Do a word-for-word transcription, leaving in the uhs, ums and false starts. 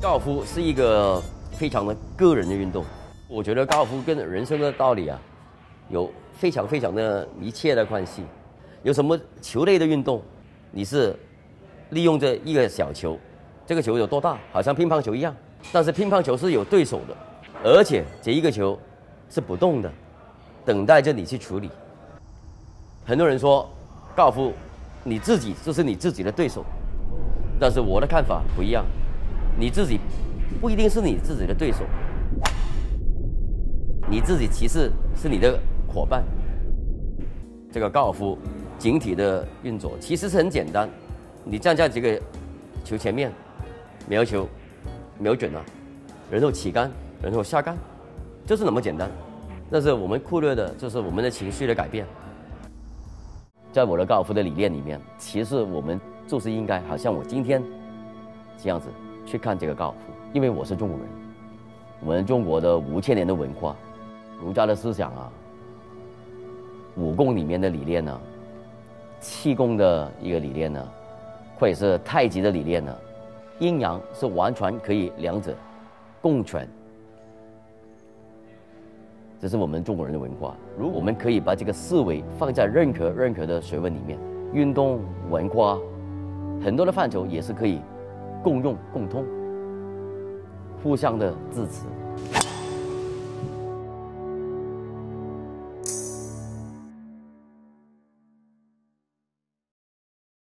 高尔夫是一个非常的个人的运动，我觉得高尔夫跟人生的道理啊，有非常非常的密切的关系。有什么球类的运动，你是利用这一个小球，这个球有多大，好像乒乓球一样，但是乒乓球是有对手的，而且这一个球是不动的，等待着你去处理。很多人说高尔夫你自己就是你自己的对手，但是我的看法不一样，你自己不一定是你自己的对手，你自己其实是你的伙伴。这个高尔夫整体的运作其实是很简单，你站在这个球前面，瞄球，瞄准了，然后起杆，然后下杆，就是那么简单。但是我们忽略的就是我们的情绪的改变。在我的高尔夫的理念里面，其实我们就是应该好像我今天这样子去看这个高尔夫，因为我是中国人，我们中国的五千年的文化，儒家的思想啊，武功里面的理念呢，气功的一个理念呢，或者是太极的理念呢，阴阳是完全可以两者共存。这是我们中国人的文化。如果我们可以把这个思维放在任何任何的学问里面，运动、文化，很多的范畴也是可以共用、共通，互相的支持。